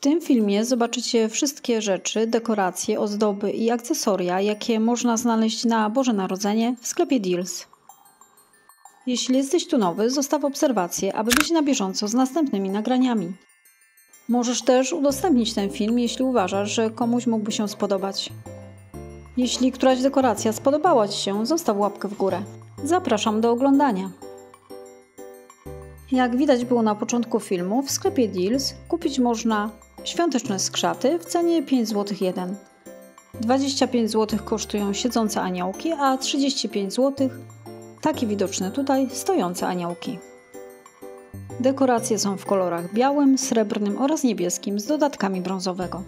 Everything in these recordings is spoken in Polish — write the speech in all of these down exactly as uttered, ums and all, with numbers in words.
W tym filmie zobaczycie wszystkie rzeczy, dekoracje, ozdoby i akcesoria, jakie można znaleźć na Boże Narodzenie w sklepie Deals. Jeśli jesteś tu nowy, zostaw obserwację, aby być na bieżąco z następnymi nagraniami. Możesz też udostępnić ten film, jeśli uważasz, że komuś mógłby się spodobać. Jeśli któraś dekoracja spodobała Ci się, zostaw łapkę w górę. Zapraszam do oglądania. Jak widać było na początku filmu, w sklepie Deals kupić można świąteczne skrzaty w cenie pięć złotych jeden. dwadzieścia pięć złotych kosztują siedzące aniołki, a trzydzieści pięć złotych takie widoczne tutaj stojące aniołki. Dekoracje są w kolorach białym, srebrnym oraz niebieskim z dodatkami brązowego.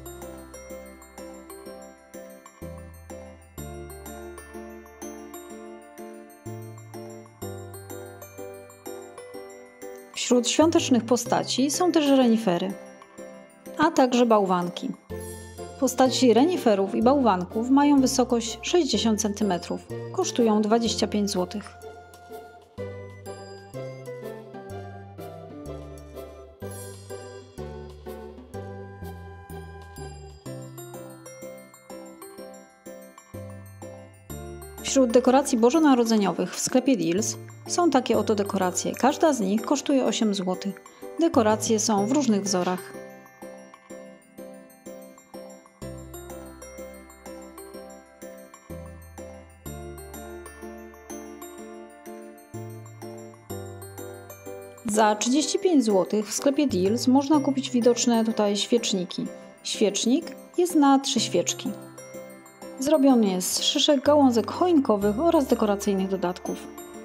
Wśród świątecznych postaci są też renifery, a także bałwanki. Postaci reniferów i bałwanków mają wysokość sześćdziesiąt centymetrów, kosztują dwadzieścia pięć złotych. Wśród dekoracji bożonarodzeniowych w sklepie Deals są takie oto dekoracje. Każda z nich kosztuje osiem złotych. Dekoracje są w różnych wzorach. Za trzydzieści pięć złotych w sklepie Deals można kupić widoczne tutaj świeczniki. Świecznik jest na trzy świeczki. Zrobiony jest z szyszek, gałązek choinkowych oraz dekoracyjnych dodatków.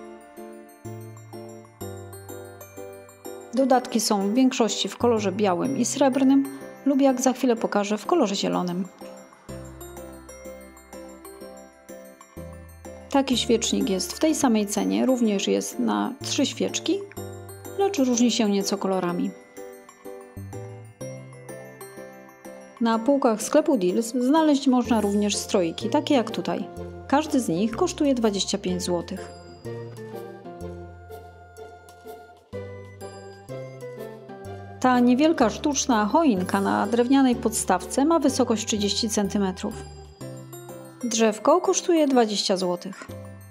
Dodatki są w większości w kolorze białym i srebrnym lub, jak za chwilę pokażę, w kolorze zielonym. Taki świecznik jest w tej samej cenie, również jest na trzy świeczki, lecz różni się nieco kolorami. Na półkach sklepu Deals znaleźć można również stroiki, takie jak tutaj. Każdy z nich kosztuje dwadzieścia pięć złotych. Ta niewielka sztuczna choinka na drewnianej podstawce ma wysokość trzydzieści centymetrów. Drzewko kosztuje dwadzieścia złotych.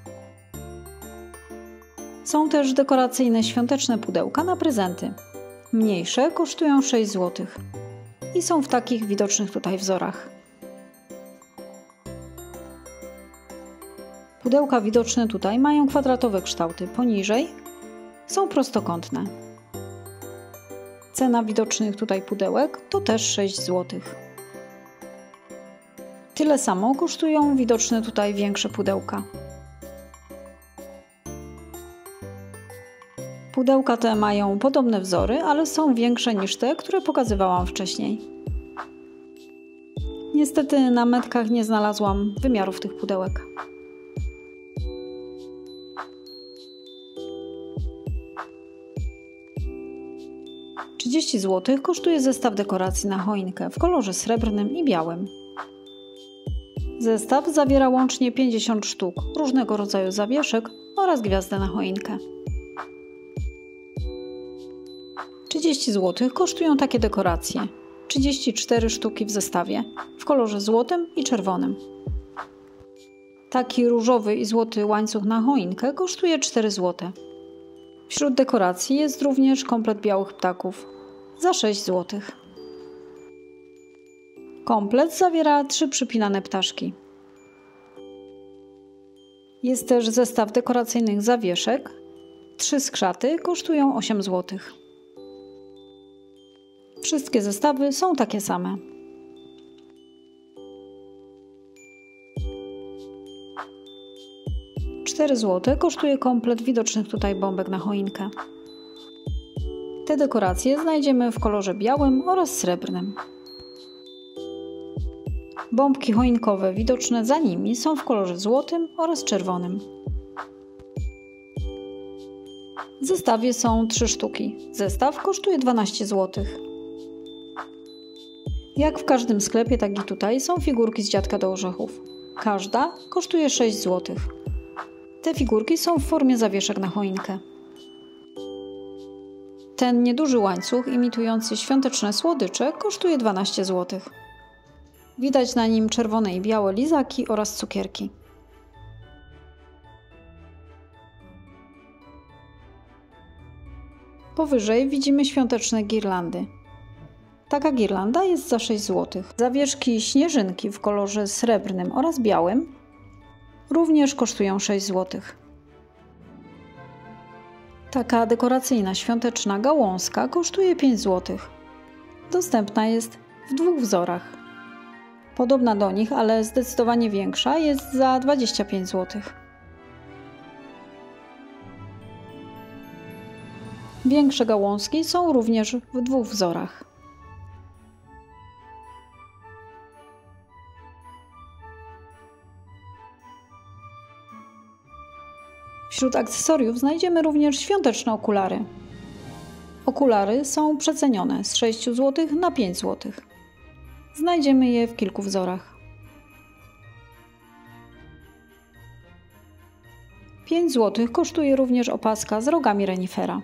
Są też dekoracyjne świąteczne pudełka na prezenty. Mniejsze kosztują sześć złotych. I są w takich widocznych tutaj wzorach. Pudełka widoczne tutaj mają kwadratowe kształty, poniżej są prostokątne. Cena widocznych tutaj pudełek to też sześć złotych. Tyle samo kosztują widoczne tutaj większe pudełka. Pudełka te mają podobne wzory, ale są większe niż te, które pokazywałam wcześniej. Niestety na metkach nie znalazłam wymiarów tych pudełek. trzydzieści złotych kosztuje zestaw dekoracji na choinkę w kolorze srebrnym i białym. Zestaw zawiera łącznie pięćdziesiąt sztuk różnego rodzaju zawieszek oraz gwiazdę na choinkę. trzydzieści złotych kosztują takie dekoracje. trzydzieści cztery sztuki w zestawie, w kolorze złotym i czerwonym. Taki różowy i złoty łańcuch na choinkę kosztuje cztery złote. Wśród dekoracji jest również komplet białych ptaków za sześć złotych. Komplet zawiera trzy przypinane ptaszki. Jest też zestaw dekoracyjnych zawieszek. Trzy skrzaty kosztują osiem złotych. Wszystkie zestawy są takie same. cztery złote kosztuje komplet widocznych tutaj bombek na choinkę. Te dekoracje znajdziemy w kolorze białym oraz srebrnym. Bombki choinkowe widoczne za nimi są w kolorze złotym oraz czerwonym. W zestawie są trzy sztuki. Zestaw kosztuje dwanaście złotych. Jak w każdym sklepie, tak i tutaj są figurki z Dziadka do Orzechów. Każda kosztuje sześć złotych. Te figurki są w formie zawieszek na choinkę. Ten nieduży łańcuch imitujący świąteczne słodycze kosztuje dwanaście złotych. Widać na nim czerwone i białe lizaki oraz cukierki. Powyżej widzimy świąteczne girlandy. Taka girlanda jest za sześć złotych. Zawieszki śnieżynki w kolorze srebrnym oraz białym również kosztują sześć złotych. Taka dekoracyjna świąteczna gałązka kosztuje pięć złotych. Dostępna jest w dwóch wzorach. Podobna do nich, ale zdecydowanie większa, jest za dwadzieścia pięć złotych. Większe gałązki są również w dwóch wzorach. Wśród akcesoriów znajdziemy również świąteczne okulary. Okulary są przecenione z sześć złotych na pięć złotych. Znajdziemy je w kilku wzorach. pięć złotych kosztuje również opaska z rogami renifera.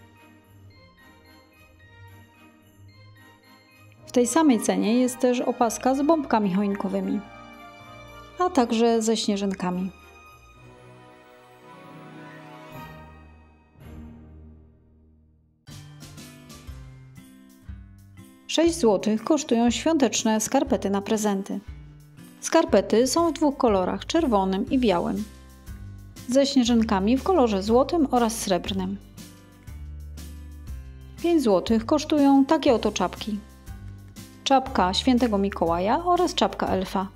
W tej samej cenie jest też opaska z bombkami choinkowymi, a także ze śnieżynkami. sześć złotych kosztują świąteczne skarpety na prezenty. Skarpety są w dwóch kolorach, czerwonym i białym, ze śnieżynkami w kolorze złotym oraz srebrnym. pięć złotych kosztują takie oto czapki. Czapka Świętego Mikołaja oraz czapka elfa.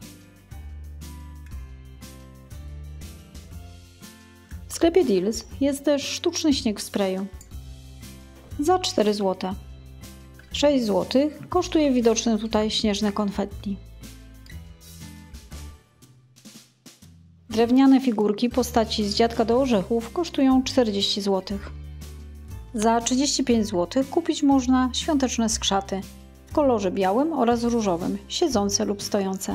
W sklepie Deals jest też sztuczny śnieg w sprayu. Za cztery złote. sześć złotych kosztuje widoczne tutaj śnieżne konfetti. Drewniane figurki postaci z Dziadka do Orzechów kosztują czterdzieści złotych. Za trzydzieści pięć złotych kupić można świąteczne skrzaty w kolorze białym oraz różowym, siedzące lub stojące.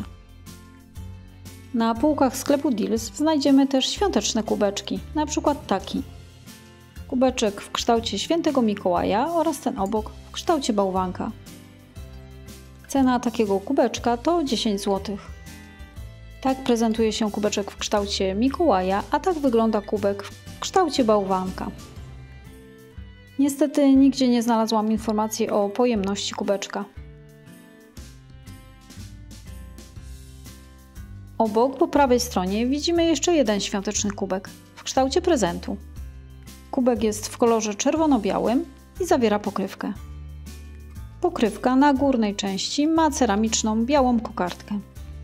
Na półkach sklepu Deals znajdziemy też świąteczne kubeczki, na przykład taki. Kubeczek w kształcie Świętego Mikołaja oraz ten obok w kształcie bałwanka. Cena takiego kubeczka to dziesięć złotych. Tak prezentuje się kubeczek w kształcie Mikołaja, a tak wygląda kubek w kształcie bałwanka. Niestety nigdzie nie znalazłam informacji o pojemności kubeczka. Obok, po prawej stronie, widzimy jeszcze jeden świąteczny kubek w kształcie prezentu. Kubek jest w kolorze czerwono-białym i zawiera pokrywkę. Pokrywka na górnej części ma ceramiczną białą kokardkę.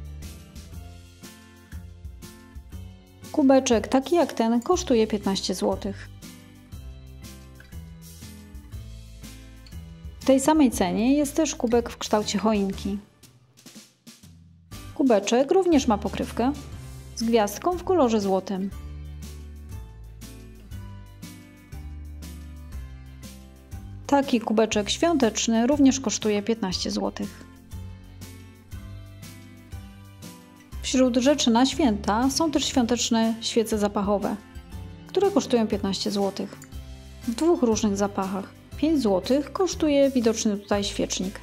Kubeczek taki jak ten kosztuje piętnaście złotych. W tej samej cenie jest też kubek w kształcie choinki. Kubeczek również ma pokrywkę z gwiazdką w kolorze złotym. Taki kubeczek świąteczny również kosztuje piętnaście złotych. Wśród rzeczy na święta są też świąteczne świece zapachowe, które kosztują piętnaście złotych. W dwóch różnych zapachach. pięć złotych kosztuje widoczny tutaj świecznik.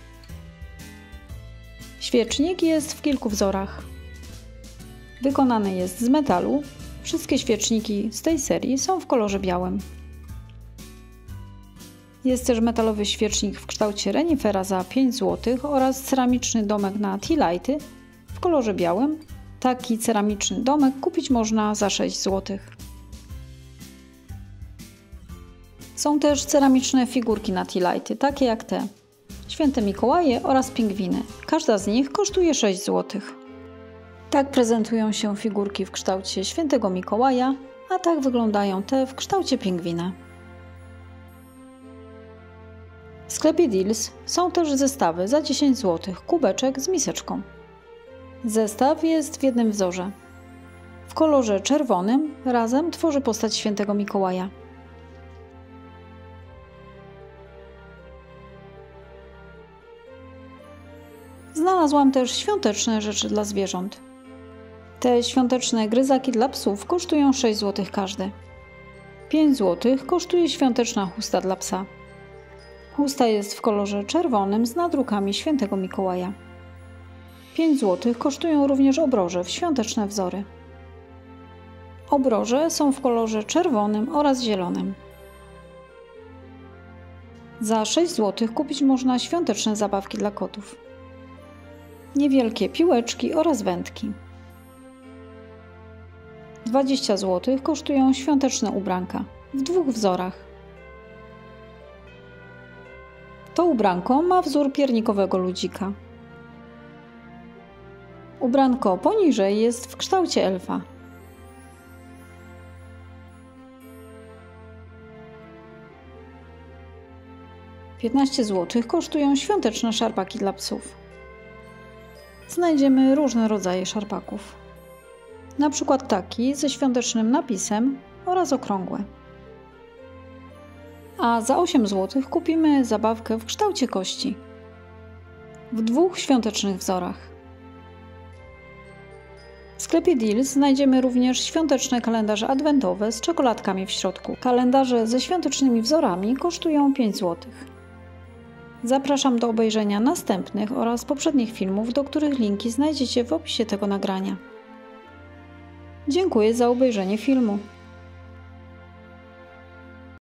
Świecznik jest w kilku wzorach. Wykonany jest z metalu. Wszystkie świeczniki z tej serii są w kolorze białym. Jest też metalowy świecznik w kształcie renifera za pięć złotych oraz ceramiczny domek na tea lighty w kolorze białym. Taki ceramiczny domek kupić można za sześć złotych. Są też ceramiczne figurki na tea lighty, takie jak te. Święte Mikołaje oraz pingwiny. Każda z nich kosztuje sześć złotych. Tak prezentują się figurki w kształcie Świętego Mikołaja, a tak wyglądają te w kształcie pingwina. W sklepie Deals są też zestawy za dziesięć złotych, kubeczek z miseczką. Zestaw jest w jednym wzorze. W kolorze czerwonym razem tworzy postać Świętego Mikołaja. Znalazłam też świąteczne rzeczy dla zwierząt. Te świąteczne gryzaki dla psów kosztują sześć złotych każdy. pięć złotych kosztuje świąteczna chusta dla psa. Chusta jest w kolorze czerwonym z nadrukami Świętego Mikołaja. pięć złotych kosztują również obroże w świąteczne wzory. Obroże są w kolorze czerwonym oraz zielonym. Za sześć złotych kupić można świąteczne zabawki dla kotów. Niewielkie piłeczki oraz wędki. dwadzieścia złotych kosztują świąteczne ubranka w dwóch wzorach. To ubranko ma wzór piernikowego ludzika. Ubranko poniżej jest w kształcie elfa. piętnaście złotych kosztują świąteczne szarpaki dla psów. Znajdziemy różne rodzaje szarpaków. Na przykład taki ze świątecznym napisem oraz okrągłe. A za osiem złotych kupimy zabawkę w kształcie kości. W dwóch świątecznych wzorach. W sklepie Deals znajdziemy również świąteczne kalendarze adwentowe z czekoladkami w środku. Kalendarze ze świątecznymi wzorami kosztują pięć złotych. Zapraszam do obejrzenia następnych oraz poprzednich filmów, do których linki znajdziecie w opisie tego nagrania. Dziękuję za obejrzenie filmu.